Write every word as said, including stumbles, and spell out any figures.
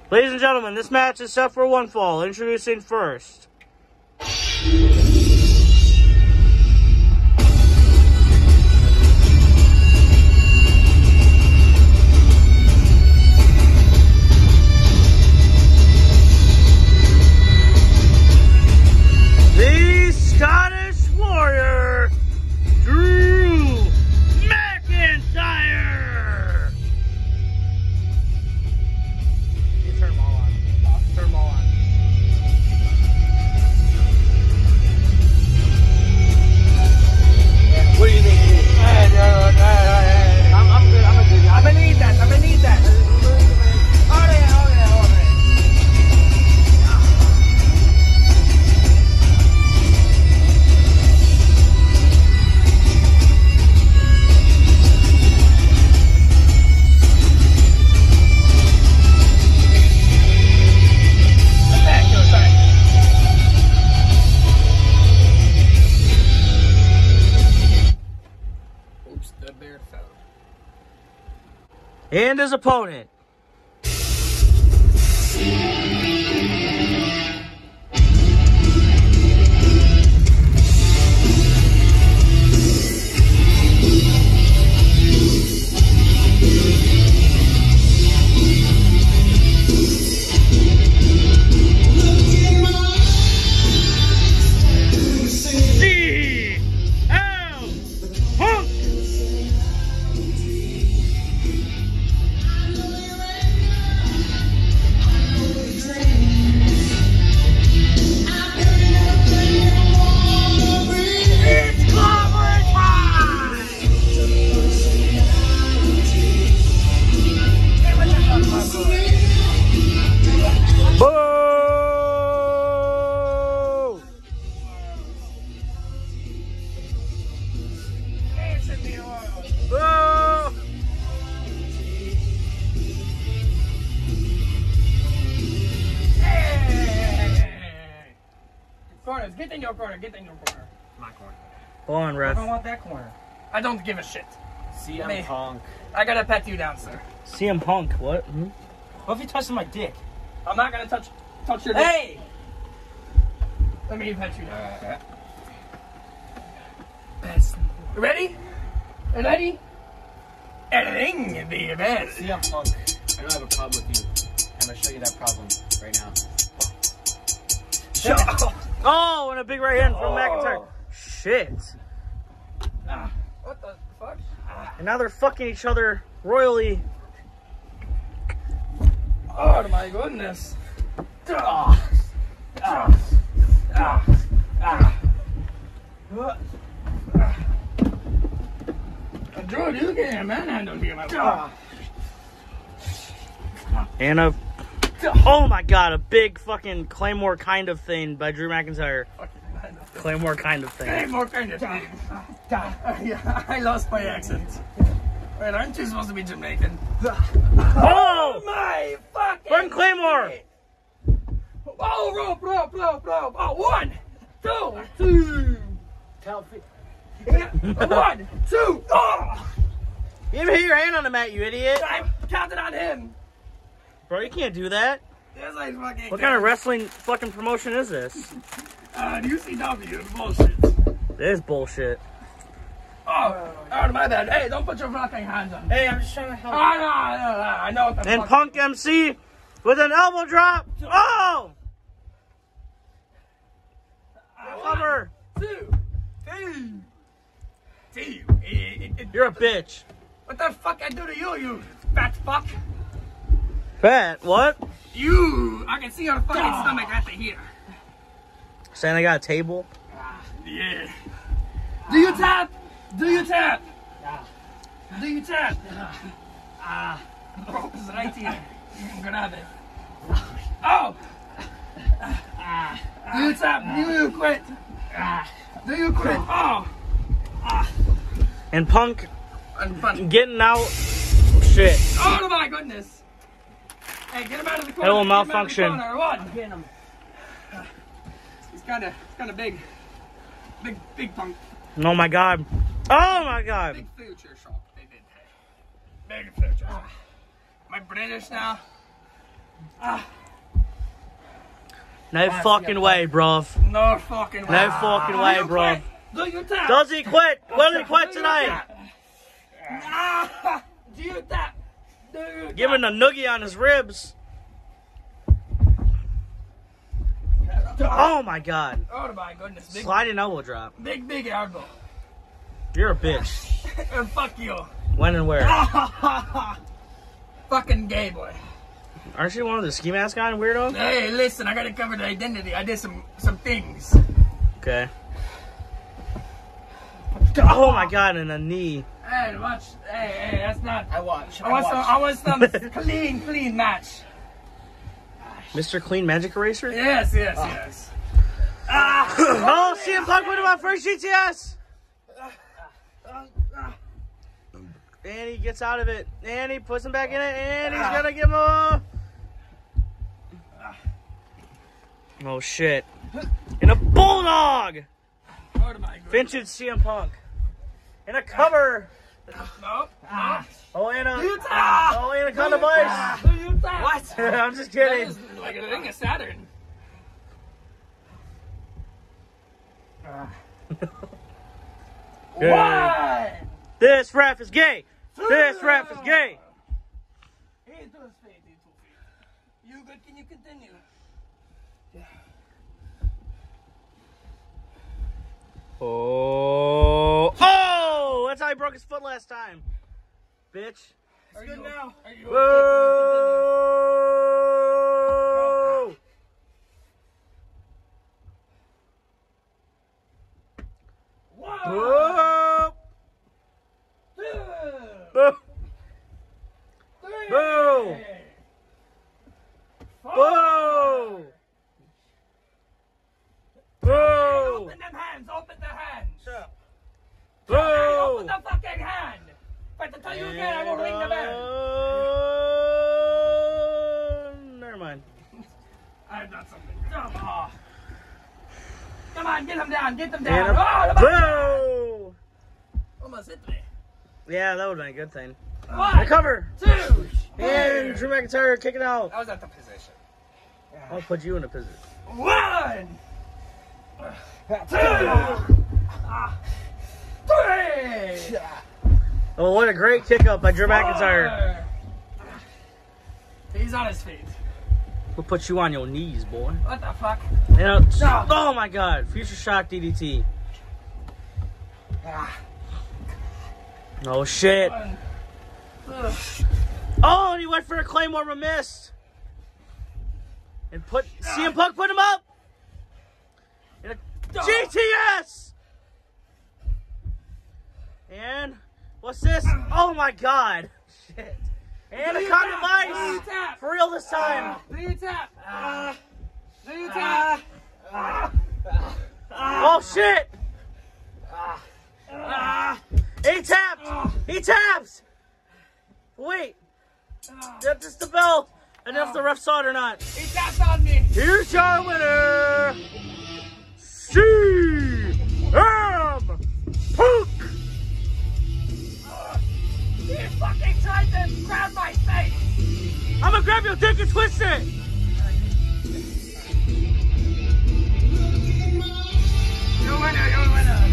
Ladies and gentlemen, this match is set for one fall. Introducing first. The Scottish Warrior, Drew McIntyre. You turn them all on. Turn them all on. What do you think? I'm, I'm good. I'm a good guy. I'm gonna need that. I'm gonna need that. Oh yeah, oh yeah, oh yeah. And his opponent. Get in your corner, get in your corner. My corner. Go on, ref. I don't want that corner. I don't give a shit. C M Punk. I gotta pet you down, sir. C M Punk, what? Hmm? What if you touch my dick? I'm not gonna touch touch your dick. Hey! Let me pet you down. Uh, Best. Ready? Ready? Editing the event. C M Punk, I don't have a problem with you. I'm gonna show you that problem right now. Shut Oh, and a big right hand from Oh. McIntyre. Shit. Ah, what the fuck? Ah. And now they're fucking each other royally. Oh my goodness. Ah. Ah. Ah. Ah. Ah. Dude, you can't manhandle me, my boy. And a... Oh my god, a big fucking Claymore kind of thing by Drew McIntyre. Claymore kind of thing. Claymore kind of thing. Yeah, I lost my accent. Wait, aren't you supposed to be Jamaican? Oh! My fucking... From Claymore! Oh, rope, rope, rope, rope. Oh, one, two, two. Tell me. One, two, oh! You didn't hit your hand on the mat, you idiot. I counted on him. Bro, you can't do that. Yes, I fucking What kind of wrestling fucking promotion is this? Uh, U C W, bullshit. It is bullshit. Oh, oh, my bad. Hey, don't put your fucking hands on me. Hey, I'm just trying to help. Oh, no, no, no, I know what the And fuck. Punk M C with an elbow drop. Oh! Cover. Two, two, two. You're a bitch. What the fuck I do to you, you fat fuck? Fat, what? You, I can see your fucking oh. stomach right here. Saying I got a table? Ah, yeah. Do you tap? Do you tap? Do you tap? Ah, rope is right here. You can grab it. Oh! Ah. Do you tap? Do you quit? Ah. Do you quit? Oh! Ah. And Punk And Punk. getting out. Shit. Oh my goodness! Hey, get him out of the corner. It will Get him out of the malfunction. corner. What? I'm getting him. Uh, he's kind of, kind of big. Big, big Punk. Oh my god. Oh my god. Big future shop. Big, big, big future. Ah. Am I British now? Ah. No Ah, fucking yeah. way, bruv. No fucking way. No fucking Do way, you bruv. quit? Do you tap? Does he quit? Will he quit Do you tonight? tap? Ah. Do you tap? Do you tap? Giving a noogie on his ribs. Oh my god. Oh my goodness. Big, Sliding elbow drop. big, big elbow. You're a bitch. And fuck you. When and where? Fucking gay boy. Aren't you one of the ski mask guy weirdo? Hey, listen, I gotta cover the identity. I did some some things. Okay. Oh my god, and a knee. Hey, watch. Hey, hey, that's not. I watch. I I want some. watch. I want some clean, clean match. Mister Clean Magic Eraser? Yes, yes, Ah. yes. Ah. Oh, C M Punk winning my first G T S! And he gets out of it. And he puts him back in it. And he's gonna give him a... Oh shit. And a bulldog! Oh my goodness. Vintage C M Punk. And a cover. Nope. Ah. Oh, and a... Do you tap? Oh, and a kind of ice. Do you tap? What? I'm just That kidding. is like a ring of Saturn. Good. One. This ref is gay. This ref is gay. He to his feet, he two feet. You good? Can you continue? Oh. Oh! That's how he broke his foot last time. Bitch. Are you now? Are you okay? Whoa! One, Whoa! two, Boo! three, Boo! four. Whoa! Whoa! Open them hands. Open the hands. Hey, Whoa! open the fucking hand. If I have to tell you again, I will ring the bell. Uh, never mind. I've got something. Come on. Come on, get them down. Get them And down. a Oh, the back. whoa! Almost hit me. Yeah, that would have been a good thing. One, Recover! two, And Drew McIntyre kick it out. I was at the position. I'll put you in a position. one, two, three. Oh, what a great kick up by Drew McIntyre. Four. He's on his feet. We'll put you on your knees, boy. What the fuck? And a, oh my god, Future Shock D D T. Oh shit. One. Ugh. Oh, and he went for a Claymore but missed. And put C M Punk put him up. And a G T S. And what's this? Oh my god. Shit. And a Do you condom tap? Do you ice. tap? For real this time. Do you tap? Uh, do you tap? Uh, Oh shit. uh, He tapped. He taps. Wait. That's just the bell. I don't know if the ref saw it or not. he tapped on me. Here's your winner, C M Punk. He fucking tried to grab my face. I'm gonna grab your dick and twist it. You winner, you winner.